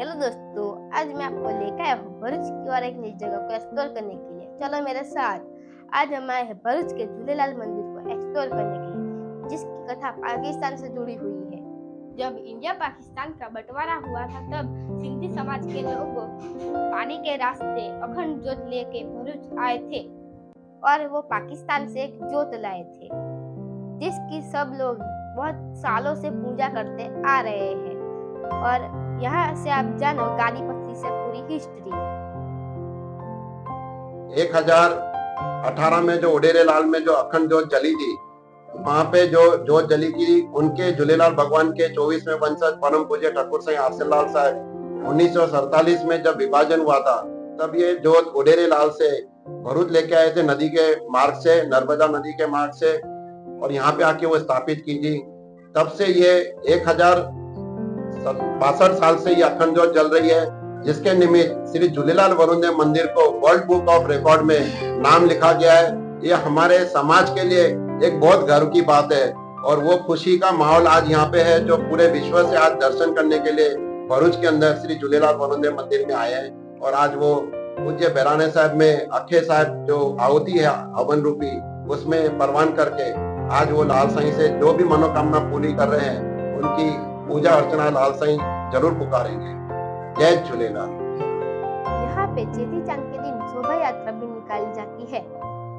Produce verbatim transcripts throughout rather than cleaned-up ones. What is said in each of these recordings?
Hello दोस्तों, आज मैं आपको लेकर आया हूँ भरूच की और एक नई जगह को एक्सप्लोर करने के लिए। चलो मेरे साथ। आज हम आए हैं भरूच के झूलेलाल मंदिर को एक्सप्लोर करने के लिए, जिसकी कथा पाकिस्तान से जुड़ी हुई है। जब इंडिया पाकिस्तान का बंटवारा हुआ था, तब सिंधी समाज के लोग पानी के रास्ते अखंड जोत लेके भरूच आए थे और वो पाकिस्तान से एक जोत लाए थे, जिसकी सब लोग बहुत सालों से पूजा करते आ रहे हैं। और यहाँ से आप जानो गाड़ी पत्थरी से पूरी हिस्ट्री। एक हजार अठारह में जो उडेरे लाल में जो अखंड जोत जली थी, वहाँ पे जो जोत जली थी, उनके झूलेलाल भगवान के चौबीसवें वंशज परम पूज्य ठाकुर साईं आसिफ लाल साहब उन्नीस सौ सैतालीस में जब विभाजन हुआ था, तब ये जोत उडेरे लाल से भरूच लेके आए थे, नदी के मार्ग से, नर्मदा नदी के मार्ग से, और यहाँ पे आके वो स्थापित की थी। तब से ये एक हजार बासठ साल से ये अखंड जोत जल रही है, जिसके निमित्त श्री झूलेलाल वरुणदेव मंदिर को वर्ल्ड बुक ऑफ रिकॉर्ड में नाम लिखा गया है। ये हमारे समाज के लिए एक बहुत गर्व की बात है और वो खुशी का माहौल आज यहाँ पे है, जो पूरे विश्व से आज दर्शन करने के लिए भरूच के अंदर श्री झूलेलाल वरुणदेव मंदिर में आए हैं। और आज वो पूज्य बैराने साहब में अखे साहब जो आहुति है हवन रूपी, उसमें परवान करके आज वो लाल साईं से जो भी मनोकामना पूरी कर रहे हैं, उनकी पूजा अर्चना लाल साईं जरूर पुकारेंगे। जय झूलेलाल। यहाँ पे चेटी चांद के दिन शोभा यात्रा भी निकाली जाती है।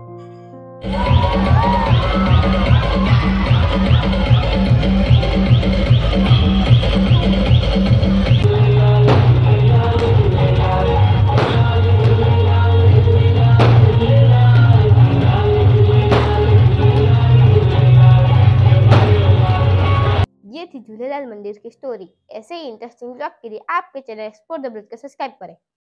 ये थी झूलेलाल मंदिर की स्टोरी। ऐसे ही इंटरेस्टिंग ब्लॉग के लिए आपके चैनल एक्सप्लोर द ब्लॉग को सब्सक्राइब करें।